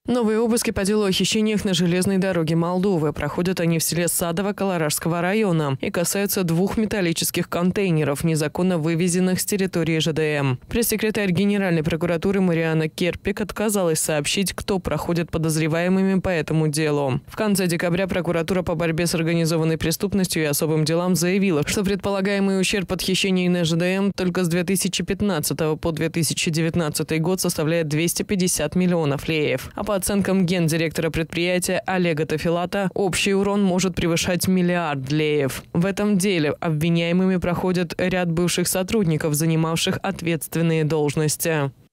Новые обыски по делу о хищениях на железной дороге Молдовы. Проходят они в селе Садово Каларажского района и касаются 2 металлических контейнеров, незаконно вывезенных с территории ЖДМ. Пресс-секретарь Генеральной прокуратуры Мариана Керпик отказалась сообщить, кто проходит подозреваемыми по этому делу. В конце декабря прокуратура по борьбе с организованной преступностью и особым делам заявила, что предполагаемый ущерб от хищений на ЖДМ только с 2015 по 2019 год составляет 250 миллионов леев. А по оценкам гендиректора предприятия Олега Тафилата, общий урон может превышать 1 миллиард леев. В этом деле обвиняемыми проходят ряд бывших сотрудников, занимавших ответственные должности.